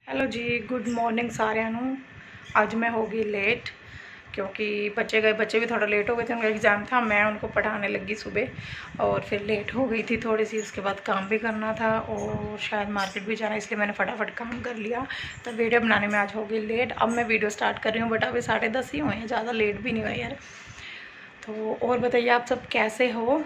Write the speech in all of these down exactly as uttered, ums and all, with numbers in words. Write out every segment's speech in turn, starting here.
Hello जी, good morning सारिਆਂ ਨੂੰ। आज मैं हो गई लेट क्योंकि बच्चे गए बच्चे भी थोड़ा लेट हो गए थे, उनका एग्ज़ाम था। मैं उनको पढ़ाने लगी सुबह और फिर लेट हो गई थी थोड़ी सी। उसके बाद काम भी करना था और शायद मार्केट भी जाना, इसलिए मैंने फटाफट काम कर लिया। तो वीडियो बनाने में आज हो गई लेट। अब मैं वीडियो स्टार्ट कर रही हूँ, बट अभी साढ़े दस ही हुए हैं, ज़्यादा लेट भी नहीं हुए यार। तो और बताइए आप सब कैसे हो।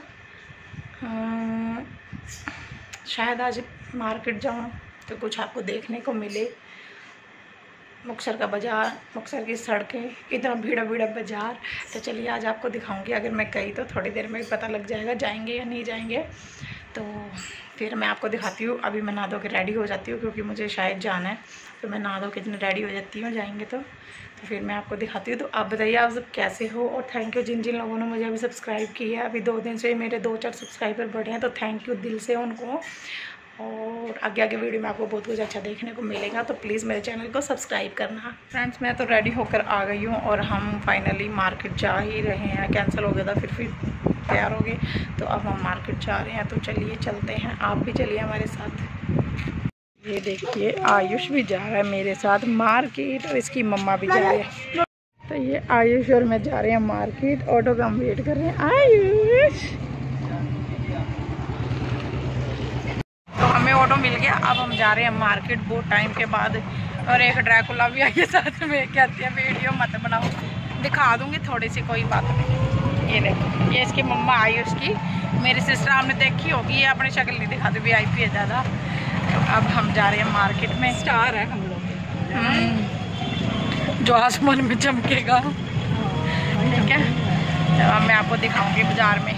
शायद आज मार्केट जाऊँ तो कुछ आपको देखने को मिले। मुक्तसर का बाज़ार, मुक्तसर की सड़कें, इतना भीड़ा भीड़ा बाज़ार। तो चलिए आज आपको दिखाऊंगी। अगर मैं गई तो थोड़ी देर में पता लग जाएगा जाएंगे या नहीं जाएंगे। तो फिर मैं आपको दिखाती हूँ। अभी मैं नहा धो के रेडी हो जाती हूँ क्योंकि मुझे शायद जाना है। तो मैं नहा धो के इतनी रेडी हो जाती हूँ जाएंगे तो तो फिर मैं आपको दिखाती हूँ। तो आप बताइए आप सब कैसे हो। और थैंक यू जिन जिन लोगों ने मुझे अभी सब्सक्राइब किया है। अभी दो दिन से मेरे दो चार सब्सक्राइबर बढ़े हैं, तो थैंक यू दिल से उनको। और आगे आगे वीडियो में आपको बहुत कुछ अच्छा देखने को मिलेगा, तो प्लीज़ मेरे चैनल को सब्सक्राइब करना। फ्रेंड्स मैं तो रेडी होकर आ गई हूँ और हम फाइनली मार्केट जा ही रहे हैं। कैंसिल हो गया था, फिर फिर तैयार हो गए, तो अब हम मार्केट जा रहे हैं। तो चलिए चलते हैं, आप भी चलिए हमारे साथ। ये देखिए आयुष भी जा रहा है मेरे साथ मार्केट और इसकी मम्मा भी जा रही है। तो ये आयुष और मैं जा रहे हैं मार्केट। ऑटो का हम वेट कर रहे हैं। आयुष हमें ऑटो मिल गया, अब हम जा रहे हैं मार्केट बहुत टाइम के बाद। और एक ड्रैकुला भी आई है साथ में। कहती है वीडियो मत बनाओ, दिखा दूंगी थोड़ी सी, कोई बात नहीं। ये देखो, ये इसकी मम्मा आई उसकी, मेरी सिस्टर आपने देखी होगी। ये अपनी शक्ल नहीं दिखाती, वी आई पी है ज़्यादा। तो अब हम जा रहे हैं मार्केट में। स्टार है हम लोग, जो आसमान में चमकेगा, ठीक है। तो अब मैं आपको दिखाऊंगी बाज़ार में।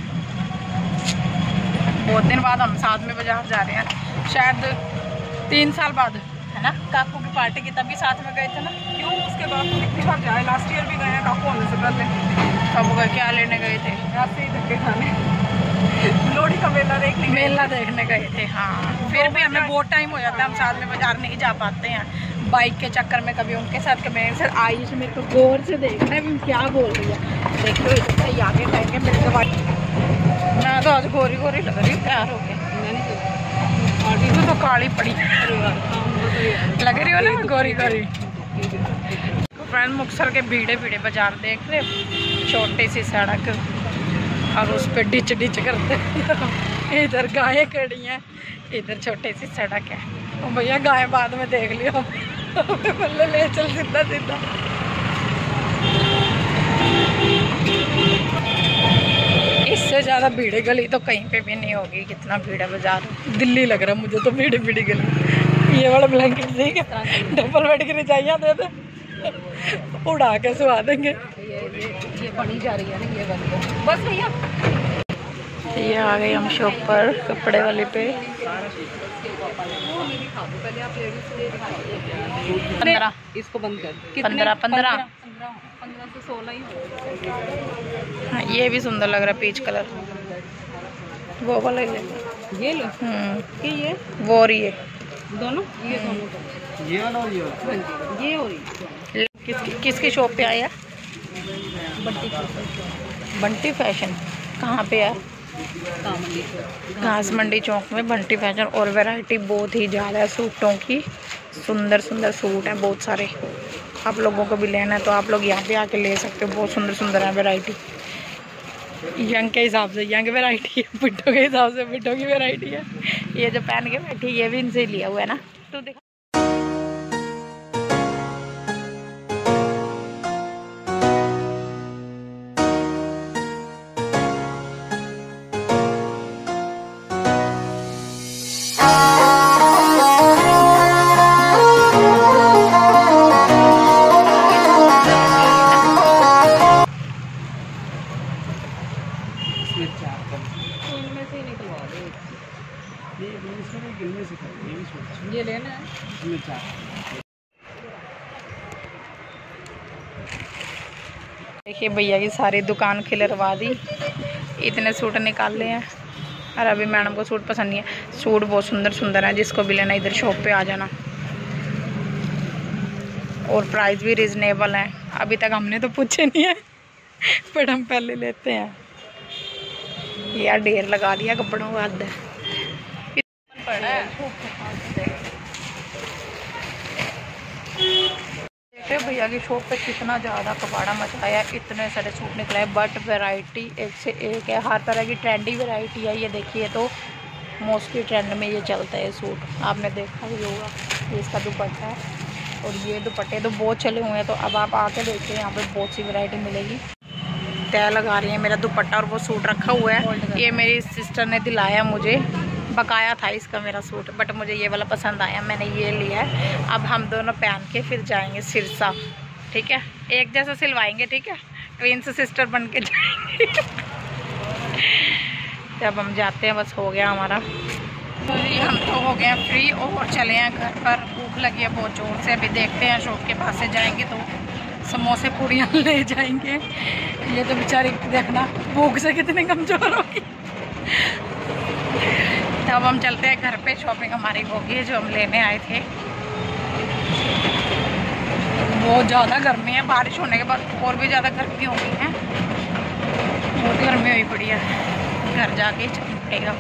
बहुत दिन बाद हम साथ में बाजार जा रहे हैं, शायद तीन साल बाद, है ना। काकू की पार्टी की तभी साथ में गए थे ना। क्यों उसके बाद तो कितनी बार जाए, लास्ट ईयर भी गए हैं काकू होने से पहले। कब गए, क्या लेने गए थे? ऐसे ही धक्के खाने, लोहड़ी का मेला देखने मेला देखने गए थे। हाँ, फिर भी हमें बहुत टाइम हो जाता है, हम साथ में बाजार नहीं जा पाते हैं बाइक के चक्कर में। कभी उनके साथ कभी मेरे साथ। आयुष मेरे को गौर से देखना है क्या बोल रही है। देखो इतना आगे कहेंगे मेरे को। मैं तो आज गोरी गोरी लग रही हूँ तैयार हो गए। तो, तो काली पड़ी लग रही हो ना गोरी गोरी। फ्रेंड मुक्तसर के भीड़े भीड़े बाजार देख रहे, छोटी सी सड़क और उस पर डिच डिच करते। इधर गायें खड़ी हैं, इधर छोटी सी सड़क है। और भैया गाय बाद में देख लियो, बल्ले ले चल सीधा सीधा। इससे ज़्यादा भीड़ी गली तो कहीं पे भी नहीं होगी। कितना भीड़ है बाजार, दिल्ली लग रहा है मुझे तो भीड़ी भीड़ी गली। ये वाला ब्लैंकेट ठीक है, डबल बेड की रजाइयाँ दे दे, उड़ा के सुहा देंगे। ये ये ये बनी जा रही है ना, ये बन बस भैया। ये आ गए हम शॉप पर, कपड़े वाले पे। पंद्रह, इसको बंद कर। पंद्रह पंद्रह पंद्रह से सोलह ही हो। हाँ, ये भी सुंदर लग रहा है, पीच कलर। वो वाला ले लो। ये लो। हम्म, ये वो और ये दोनों, ये दोनों, ये वाला और ये वाला, ये और ये। किसकी किसकी शॉप पे आया? बंटी बंटी फैशन। कहाँ पे है? घास मंडी चौक में बंटी फैशन। और वैरायटी बहुत ही ज़्यादा है सूटों की, सुंदर सुंदर सूट हैं बहुत सारे। आप लोगों को भी लेना है तो आप लोग यहाँ पे आके ले सकते हो, बहुत सुंदर सुंदर है वैरायटी। यंग के हिसाब से यंग वैरायटी है, पिट्ठों के हिसाब से पिट्ठों की वैरायटी है। ये जो पहन के बैठी ये भी इनसे लिया हुआ है ना। तो देखो ये लेना है। देखिए भैया की सारी दुकान खिलरवा दी, इतने सूट निकाले हैं। और अभी मैडम को सूट पसंद नहीं है। सूट बहुत सुंदर सुंदर है, जिसको भी लेना इधर शॉप पे आ जाना। और प्राइस भी रिजनेबल है। अभी तक हमने तो पूछे नहीं है, बट हम पहले लेते हैं। यार ढेर लगा दिया कपड़ों का, हद है। भैया की शॉप पे कितना ज़्यादा कबाड़ा मचाया, इतने सारे सूट निकले हैं, बट वैरायटी एक से एक है, हर तरह की ट्रेंडी वैरायटी है। ये देखिए, तो मोस्टली ट्रेंड में ये चलता है सूट, आपने देखा ही होगा। ये इसका दुपट्टा है और ये दुपट्टे तो बहुत चले हुए हैं, तो अब आप आके देखिए, यहाँ पे बहुत सी वैरायटी मिलेगी। तय लगा रही है मेरा दुपट्टा और वो सूट रखा हुआ है, ये मेरी सिस्टर ने दिलाया मुझे, बकाया था इसका मेरा सूट, बट मुझे ये वाला पसंद आया, मैंने ये लिया है। अब हम दोनों पहन के फिर जाएंगे सिरसा, ठीक है, एक जैसा सिलवाएंगे, ठीक है, ट्विंस सिस्टर बन के जाएंगे। जब हम जाते हैं, बस हो गया हमारा, तो हम तो हो गए फ्री और चले हैं घर पर। भूख लगी है बहुत ज़ोर से, अभी देखते हैं शॉप के पास से जाएंगे तो समोसे पूड़ियाँ ले जाएंगे। ये तो बेचारी देखना भूख से कितने कमज़ोर होगी। तब हम चलते हैं घर पे, शॉपिंग हमारी होगी जो हम लेने आए थे। बहुत ज़्यादा गर्मी है, बारिश होने के बाद और भी ज़्यादा गर्मी हो गई है, बहुत गर्मी हुई पड़ी है, घर जाके चलना पड़ेगा।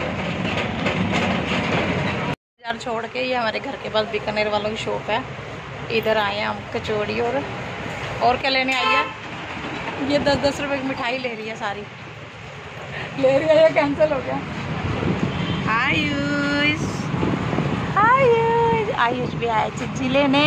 बाजार छोड़ के ये हमारे घर के पास बीकानेर वालों की शॉप है, इधर आए हैं हम कचौड़ी और और क्या लेने आई है। ये दस दस रुपए की मिठाई ले रही है, सारी ले रही है, ये कैंसिल हो गया। आयुष आयुष आयुष भी आया चिज्जी लेने,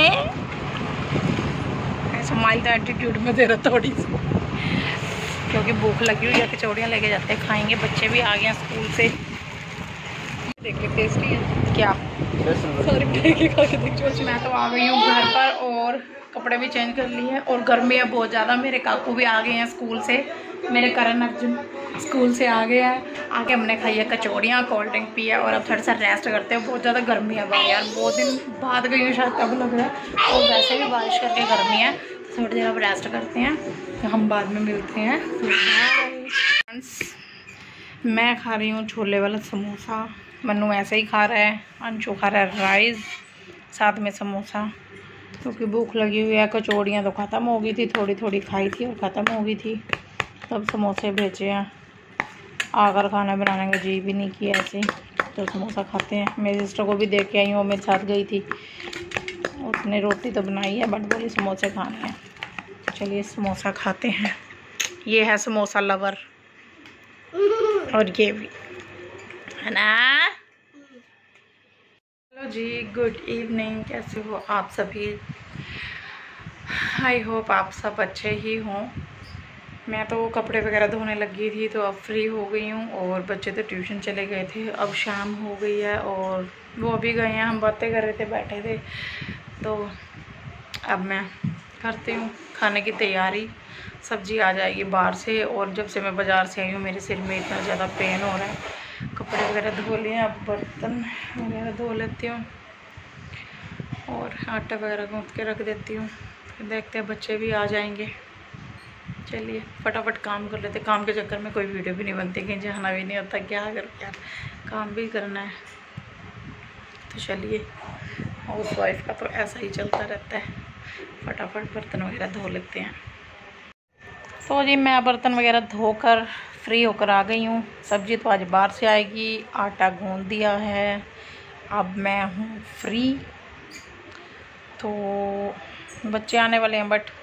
स्माइल तो एटीट्यूड में दे रहा थोड़ी सी, क्योंकि भूख लगी हुई है। कचौड़ियाँ लेके जाते हैं, खाएंगे, बच्चे भी आ गए हैं स्कूल से। देखिए टेस्टी है क्या, सारी मिठाई खा के देखो। मैं तो आ गई हूँ घर पर और कपड़े भी चेंज कर लिए हैं, और गर्मी है बहुत ज़्यादा। मेरे काकू भी आ गए हैं स्कूल से, मेरे करण अर्जुन स्कूल से आ गया है, आके हमने खाई है कचौड़ियाँ, कोल्ड ड्रिंक पी है, और अब थोड़ा सा रेस्ट करते हैं। बहुत ज़्यादा गर्मी है भाई यार, बहुत दिन बाद गई हूँ शायद, तब लग रहा है, और वैसे भी बारिश करके गर्मी है, थोड़ी देर अब रेस्ट करते हैं, तो हम बाद में मिलते हैं। मैं खा रही हूँ छोले वाला समोसा, मन्नू ऐसे ही खा रहा है, अंशु खा रहा है राइस, साथ में समोसा, क्योंकि भूख लगी हुई है। कचौड़ियाँ तो ख़त्म हो गई थी, थोड़ी थोड़ी खाई थी और ख़त्म हो गई थी, तब समोसे भेजे हैं। आकर खाना बनाने का जी भी नहीं किया ऐसे, तो समोसा खाते हैं। मेरी सिस्टर को भी देख के आई हूँ, वो मेरे साथ गई थी, उसने रोटी तो बनाई है, बट बोली समोसे खाने हैं। चलिए समोसा खाते हैं। ये है समोसा लवर, और ये भी है ना। हेलो जी, गुड इवनिंग, कैसे हो आप सभी? आई होप आप सब अच्छे ही हों। मैं तो कपड़े वगैरह धोने लगी थी, तो अब फ्री हो गई हूँ, और बच्चे तो ट्यूशन चले गए थे। अब शाम हो गई है और वो अभी गए हैं, हम बातें कर रहे थे, बैठे थे, तो अब मैं करती हूँ खाने की तैयारी। सब्जी आ जाएगी बाहर से, और जब से मैं बाज़ार से आई हूँ मेरे सिर में इतना ज़्यादा पेन हो रहा है। कपड़े वगैरह धो लिए, अब बर्तन वगैरह धो लेती हूँ, और आटा वगैरह गूँथ के रख देती हूँ। फिर देखते हैं बच्चे भी आ जाएंगे। चलिए फटाफट काम कर लेते। काम के चक्कर में कोई वीडियो भी नहीं बनती, कहीं जाना भी नहीं होता, क्या कर यार, काम भी करना है। तो चलिए, हाउस वाइफ का तो ऐसा ही चलता रहता है, फटाफट बर्तन वगैरह धो लेते हैं। तो जी मैं बर्तन वगैरह धोकर फ्री होकर आ गई हूँ। सब्जी तो आज बाहर से आएगी, आटा गूँध दिया है, अब मैं हूँ फ्री। तो बच्चे आने वाले हैं, बट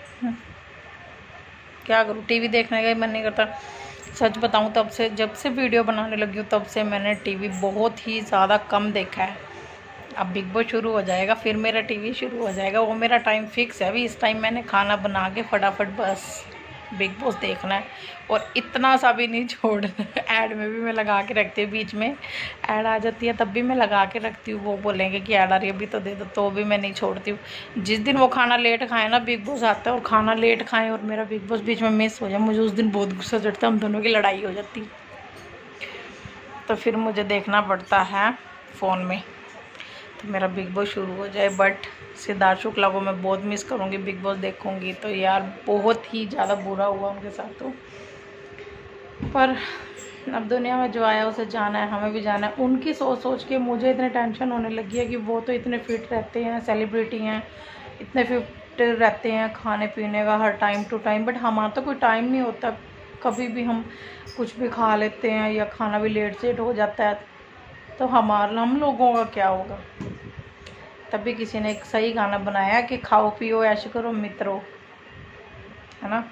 क्या करूँ, टीवी देखने का ही मन नहीं करता। सच बताऊँ, तब से जब से वीडियो बनाने लगी हूँ तब से मैंने टीवी बहुत ही ज़्यादा कम देखा है। अब बिग बॉस शुरू हो जाएगा, फिर मेरा टीवी शुरू हो जाएगा, वो मेरा टाइम फिक्स है। अभी इस टाइम मैंने खाना बना के फटाफट बस बिग बॉस देखना है, और इतना सा भी नहीं छोड़ना। ऐड में भी मैं लगा के रखती हूँ, बीच में ऐड आ जाती है तब भी मैं लगा के रखती हूँ। वो बोलेंगे कि ऐड आ रही है अभी तो दे दो, तो भी मैं नहीं छोड़ती हूँ। जिस दिन वो खाना लेट खाए ना, बिग बॉस आता है और खाना लेट खाएँ और मेरा बिग बॉस बीच में मिस हो जाए, मुझे उस दिन बहुत गुस्सा चढ़ता है, हम दोनों की लड़ाई हो जाती है। तो फिर मुझे देखना पड़ता है फ़ोन में, तो मेरा बिग बॉस शुरू हो जाए। बट सिद्धार्थ शुक्ला को मैं बहुत मिस करूँगी, बिग बॉस देखूँगी तो यार बहुत ही ज़्यादा बुरा हुआ उनके साथ। तो पर अब दुनिया में जो आया उसे जाना है, हमें भी जाना है। उनकी सोच सोच के मुझे इतने टेंशन होने लगी है कि वो तो इतने फिट रहते हैं, सेलिब्रिटी हैं, इतने फिट रहते हैं खाने पीने का हर टाइम टू टाइम, बट हमारा तो कोई टाइम नहीं होता। कभी भी हम कुछ भी खा लेते हैं या खाना भी लेट सेट हो जाता है, तो हमारा हम लोगों का क्या होगा। तभी किसी ने एक सही गाना बनाया कि खाओ पियो ऐश करो मित्रों, है ना।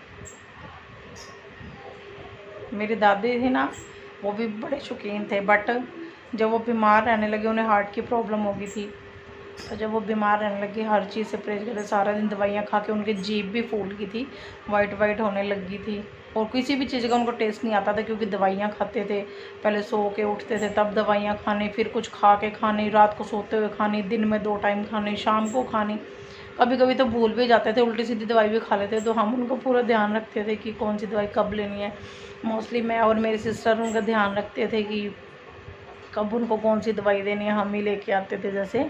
मेरी दादी थी ना, वो भी बड़े शौकीन थे, बट जब वो बीमार रहने लगे, उन्हें हार्ट की प्रॉब्लम हो गई थी, तो जब वो बीमार रहने लगी, हर चीज़ से परहेज करते, सारा दिन दवाइयाँ खा के उनकी जीभ भी फूल गई थी, वाइट वाइट होने लगी थी, और किसी भी चीज़ का उनको टेस्ट नहीं आता था, क्योंकि दवाइयाँ खाते थे। पहले सो के उठते थे तब दवाइयाँ खानी, फिर कुछ खा के खानी, रात को सोते हुए खानी, दिन में दो टाइम खानी, शाम को खानी। कभी कभी तो भूल भी जाते थे, उल्टी सीधी दवाई भी खा लेते, तो हम उनको पूरा ध्यान रखते थे कि कौन सी दवाई कब लेनी है। मोस्टली मैं और मेरी सिस्टर उनका ध्यान रखते थे कि कब उनको कौन सी दवाई देनी है, हम ही लेके आते थे जैसे।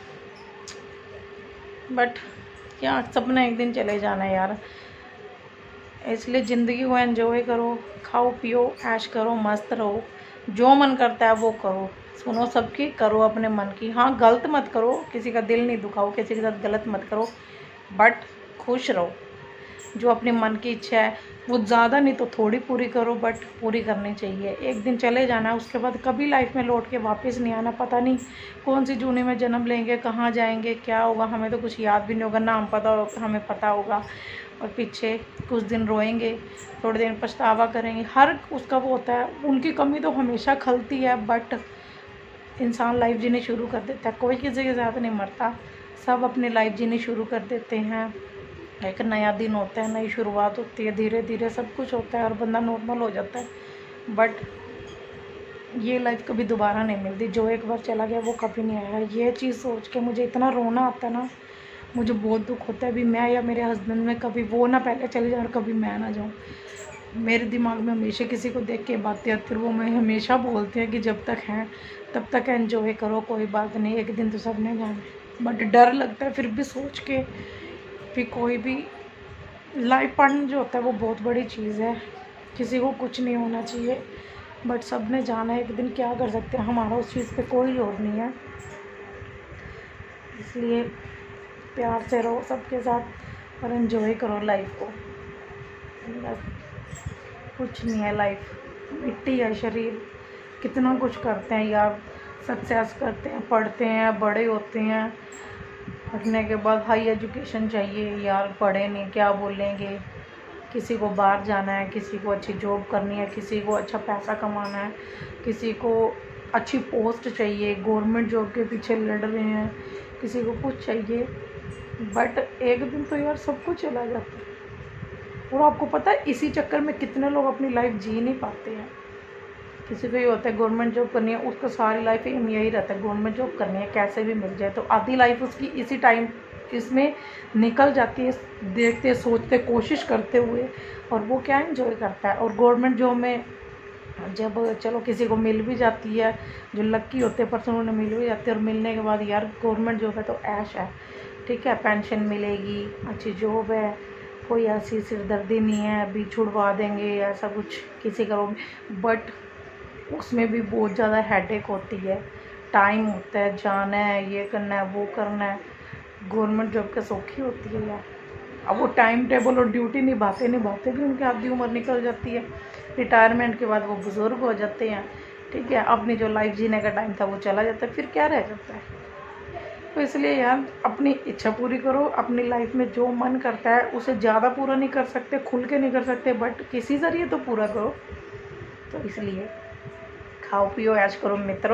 बट क्या, सपना एक दिन चले जाना है यार, इसलिए ज़िंदगी को एंजॉय करो, खाओ पियो ऐश करो, मस्त रहो, जो मन करता है वो करो, सुनो सबकी, करो अपने मन की। हाँ, गलत मत करो, किसी का दिल नहीं दुखाओ, किसी के साथ गलत मत करो, बट खुश रहो। जो अपने मन की इच्छा है वो ज़्यादा नहीं तो थोड़ी पूरी करो, बट पूरी करनी चाहिए। एक दिन चले जाना है, उसके बाद कभी लाइफ में लौट के वापस नहीं आना। पता नहीं कौन सी जूनी में जन्म लेंगे, कहाँ जाएंगे, क्या होगा, हमें तो कुछ याद भी नहीं होगा, ना हम पता हो, हमें पता होगा। और पीछे कुछ दिन रोएंगे, थोड़े दिन पछतावा करेंगे, हर उसका वो होता है। उनकी कमी तो हमेशा खलती है, बट इंसान लाइफ जीनी शुरू कर देता है। कोई किसी के साथ नहीं मरता, सब अपनी लाइफ जीनी शुरू कर देते हैं। एक नया दिन होता है, नई शुरुआत होती है, धीरे धीरे सब कुछ होता है और बंदा नॉर्मल हो जाता है। बट ये लाइफ कभी दोबारा नहीं मिलती, जो एक बार चला गया वो कभी नहीं आया। ये चीज़ सोच के मुझे इतना रोना आता है ना, मुझे बहुत दुख होता है। अभी मैं या मेरे हस्बैंड में कभी वो ना पहले चले जाए और कभी मैं ना जाऊँ। मेरे दिमाग में हमेशा किसी को देख के बातें आती, फिर वो मैं हमेशा बोलते हैं कि जब तक हैं तब तक एंजॉय करो, कोई बात नहीं, एक दिन तो सब ने जाना। बट डर लगता है फिर भी सोच के, फिर कोई भी लाइफ पार्टनर जो होता है वो बहुत बड़ी चीज़ है, किसी को कुछ नहीं होना चाहिए, बट सब ने जाना है एक दिन, क्या कर सकते हैं, हमारा उस चीज़ पे कोई जोर नहीं है। इसलिए प्यार से रहो सबके साथ और एंजॉय करो लाइफ को। बस कुछ नहीं है, लाइफ मिट्टी है, शरीर कितना कुछ करते हैं यार, सक्सेस करते हैं, पढ़ते हैं, बड़े होते हैं, पढ़ने के बाद हाई एजुकेशन चाहिए यार, पढ़े नहीं क्या बोलेंगे, किसी को बाहर जाना है, किसी को अच्छी जॉब करनी है, किसी को अच्छा पैसा कमाना है, किसी को अच्छी पोस्ट चाहिए, गवर्नमेंट जॉब के पीछे लड़ रहे हैं, किसी को कुछ चाहिए। बट एक दिन तो यार सब कुछ चला जाता है, और आपको पता है इसी चक्कर में कितने लोग अपनी लाइफ जी नहीं पाते हैं। किसी को ये होता है गवर्नमेंट जॉब करनी है, उसका सारी लाइफ एम यही रहता है गवर्नमेंट जॉब करनी है, कैसे भी मिल जाए, तो आधी लाइफ उसकी इसी टाइम इसमें निकल जाती है, देखते सोचते कोशिश करते हुए, और वो क्या एंजॉय करता है। और गवर्नमेंट जॉब में जब चलो किसी को मिल भी जाती है, जो लक्की होते हैं पर्सन उन्हें मिल भी जाती है, और मिलने के बाद यार गवर्नमेंट जॉब है तो ऐश है, ठीक है, पेंशन मिलेगी, अच्छी जॉब है, कोई ऐसी सिरदर्दी नहीं है अभी छुड़वा देंगे ऐसा कुछ किसी का। बट उसमें भी बहुत ज़्यादा हेडेक होती है, टाइम होता है, जाना है, ये करना है, वो करना है। गवर्नमेंट जॉब का सौखी होती है यार, अब वो टाइम टेबल और ड्यूटी निभाते निभाते भी उनकी आधी उम्र निकल जाती है, रिटायरमेंट के बाद वो बुज़ुर्ग हो जाते हैं, ठीक है, अपनी जो लाइफ जीने का टाइम था वो चला जाता है, फिर क्या रह जाता है। तो इसलिए यार अपनी इच्छा पूरी करो, अपनी लाइफ में जो मन करता है उसे ज़्यादा पूरा नहीं कर सकते, खुल के नहीं कर सकते, बट किसी ज़रिए तो पूरा करो। तो इसलिए खाओ पियो ऐश करो मित्रों,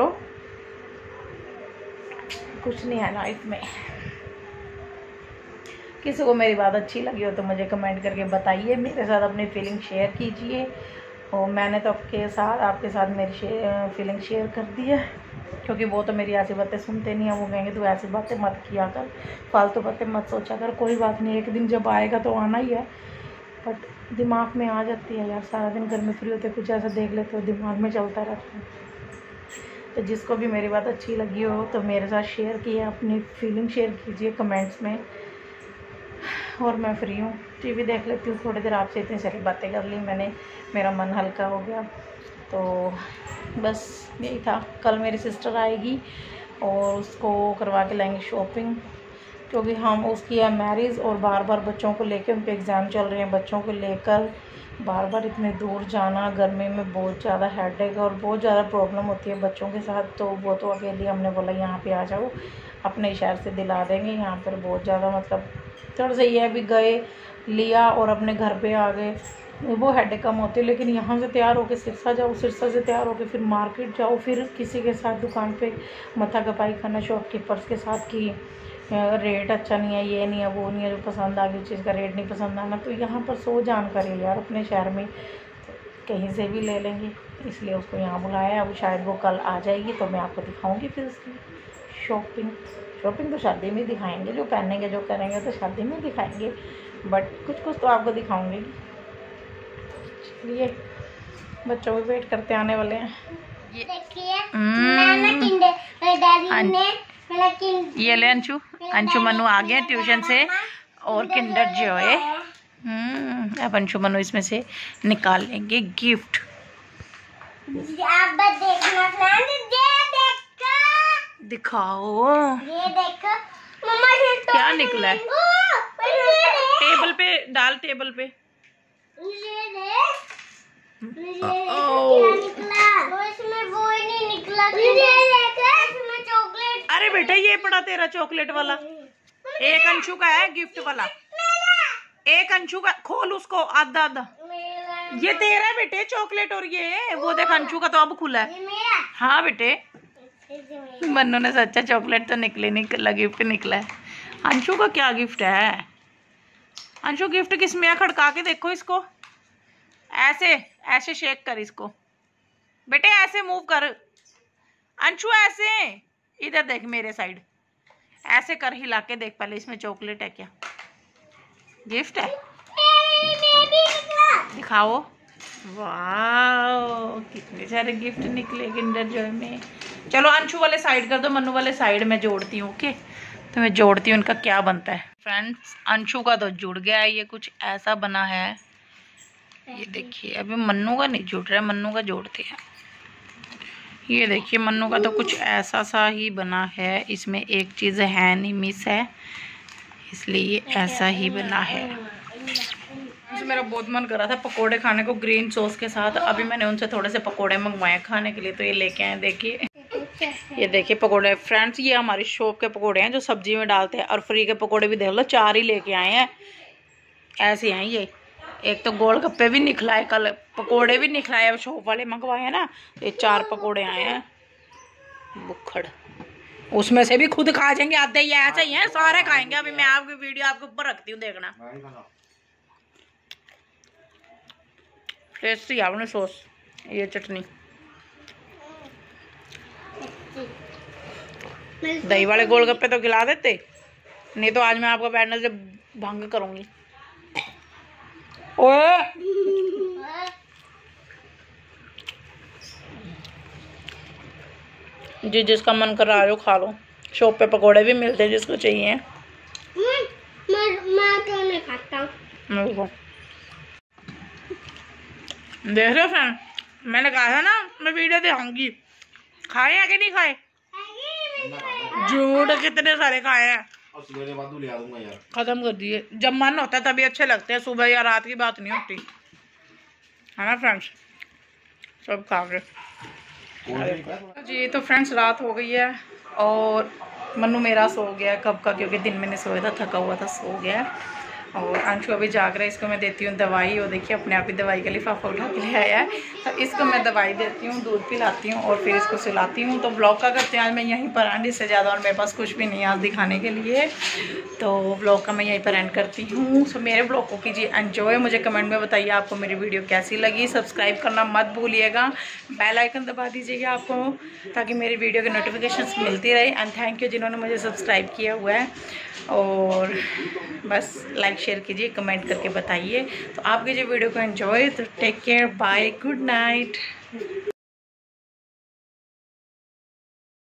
कुछ नहीं है लाइफ में। किसी को मेरी बात अच्छी लगी हो तो मुझे कमेंट करके बताइए, मेरे साथ अपनी फीलिंग शेयर कीजिए, और मैंने तो आपके साथ आपके साथ मेरी फीलिंग शेयर कर दी है, क्योंकि वो तो मेरी ऐसी बातें सुनते नहीं हैं, वो कहेंगे तू ऐसी बातें मत किया कर, फालतू बातें मत सोचा कर। कोई बात नहीं, एक दिन जब आएगा तो आना ही है, बट दिमाग में आ जाती है यार, सारा दिन घर में फ्री होते कुछ ऐसा देख लेते हो, दिमाग में चलता रहता है। तो जिसको भी मेरी बात अच्छी लगी हो तो मेरे साथ शेयर किए, अपनी फीलिंग शेयर कीजिए कमेंट्स में। और मैं फ्री हूँ, टीवी देख लेती हूँ थोड़ी देर, आपसे इतनी सारी बातें कर ली मैंने, मेरा मन हल्का हो गया। तो बस यही था। कल मेरी सिस्टर आएगी और उसको करवा के लाएंगे शॉपिंग, क्योंकि हम उसकी है मैरिज और बार बार बच्चों को लेकर, उनके एग्ज़ाम चल रहे हैं, बच्चों को लेकर बार बार इतने दूर जाना गर्मी में बहुत ज़्यादा हेडेक और बहुत ज़्यादा प्रॉब्लम होती है बच्चों के साथ। तो वो तो अकेली, हमने बोला यहाँ पे आ जाओ, अपने शहर से दिला देंगे। यहाँ पर बहुत ज़्यादा मतलब थोड़ा सा ये भी गए लिया और अपने घर पे आ गए, वो हेडेक कम होती है। लेकिन यहाँ से तैयार होकर सिरसा जाओ, सिरसा से तैयार होकर फिर मार्केट जाओ, फिर किसी के साथ दुकान पे मथा कपाई करना शॉपकीपर्स के साथ कि रेट अच्छा नहीं है, ये नहीं है, वो नहीं है, जो पसंद आ गई चीज़ का रेट नहीं पसंद आना। तो यहाँ पर सौ जानकारी यार अपने शहर में कहीं से भी ले लेंगे, इसलिए उसको यहाँ बुलाया। अब शायद वो कल आ जाएगी तो मैं आपको दिखाऊंगी फिर उसकी शॉपिंग। शॉपिंग तो शादी में दिखाएंगे, जो पहनेंगे जो करेंगे तो शादी में दिखाएंगे, बट कुछ कुछ तो आपको दिखाऊंगी। ये बच्चों भी वेट करते आने वाले हैं। ये ये ले अंशु, अंशु मनु आ गया ट्यूशन से और किंडर जॉय। हम्म अब अंशु मनु इसमें से निकाल लेंगे गिफ्ट। दिखाओ, ये देखो क्या निकला है। टेबल पे डाल, टेबल पे। अरे बेटा ये पड़ा तेरा चॉकलेट वाला, एक अंशु का है गिफ्ट वाला, एक अंशु का। खोल उसको आधा आधा, ये तेरा है बेटे चॉकलेट। और ये वो देख अंशु का तो अब खुला है। हाँ बेटे, मन्नू ने सच्चा चॉकलेट तो निकले निकला गिफ्ट निकला है। अंशु का क्या गिफ्ट है? अंशु गिफ्ट किसमें है? खड़का के देखो इसको, ऐसे ऐसे शेक कर इसको बेटे, ऐसे मूव कर अंशु, ऐसे इधर देख मेरे साइड, ऐसे कर हिला के देख पहले इसमें चॉकलेट है क्या, गिफ्ट है? दिखाओ। वाह कितने सारे गिफ्ट निकले किंडर जॉय में। चलो अंशु वाले साइड कर दो, मन्नू वाले साइड में जोड़ती हूँ। ओके तो मैं जोड़ती हूँ इनका क्या बनता है। फ्रेंड्स अंशु का तो जुड़ गया है, ये कुछ ऐसा बना है, ये देखिए। अभी मन्नू का नहीं जुड़ रहा है, मन्नू का जोड़ते हैं। ये देखिए मन्नू का तो कुछ ऐसा सा ही बना है, इसमें एक चीज़ है नहीं, मिस है, इसलिए ऐसा ही बना है। मेरा बहुत मन कर रहा था पकोड़े खाने को ग्रीन सॉस के साथ। अभी मैंने उनसे थोड़े से पकोड़े मंगवाए खाने के लिए, तो ये लेके आए। देखिए ये देखिए पकोड़े फ्रेंड्स, ये हमारी शॉप के पकोड़े हैं जो सब्जी में डालते हैं। और फ्री के पकोड़े भी देख लो, चार ही लेके आए हैं, ऐसे हैं ये। एक तो गोलगप्पे भी निकलाए कल, पकोड़े भी निकलाए, अब शॉप वाले मंगवाए हैं ना, ये चार पकोड़े आए हैं। बुखड़ उसमें से भी खुद खा जाएंगे आधे, ये ऐसे ही हैं, सारे खाएंगे। अभी मैं आपकी वीडियो आपके ऊपर रखती हूँ, देखना टेस्टी आपने सॉस, ये चटनी। दही वाले गोलगप्पे तो खिला देते, नहीं तो आज मैं आपको बैठने से भंग करूंगी। ओए जी जिसका मन कर रहा है खा लो, शॉप पे पकोड़े भी मिलते हैं जिसको चाहिए। मैं मैं तो नहीं खाता। देख रहे हो फ्रेंड, मैंने कहा था ना मैं वीडियो दिखाऊंगी। खाए हैं कि नहीं खाए? झूठ, कितने सारे खाए हैं, खत्म कर दिए। जब मन होता है तभी अच्छे लगते हैं, सुबह या रात की बात नहीं होती, है ना फ्रेंड्स। सब खा गए जी। तो फ्रेंड्स रात हो गई है और मन्नू मेरा सो गया कब का, क्योंकि दिन मैंने सोया था, थका हुआ था, सो गया। और अंशु अभी जाग रहा है, इसको मैं देती हूँ दवाई। और देखिए अपने आप ही दवाई का लिफाफा उठा के ले आया है, तो इसको मैं दवाई देती हूँ, दूध पिलाती हूँ और फिर इसको सुलाती हूँ। तो ब्लॉग का करते हैं आज मैं यहीं पर एंड, इससे ज़्यादा और मेरे पास कुछ भी नहीं है आज दिखाने के लिए, तो ब्लॉग का मैं यहीं पर एंड करती हूँ। सो मेरे ब्लॉग को कीजिए एंजॉय, मुझे कमेंट में बताइए आपको मेरी वीडियो कैसी लगी। सब्सक्राइब करना मत भूलिएगा, बेल आइकन दबा दीजिएगा आपको, ताकि मेरी वीडियो की नोटिफिकेशन मिलती रहे। एंड थैंक यू जिन्होंने मुझे सब्सक्राइब किया हुआ है। और बस लाइक शेयर कीजिए, कमेंट करके बताइए। तो आप कीजिए वीडियो को एंजॉय। तो take care, bye, good night.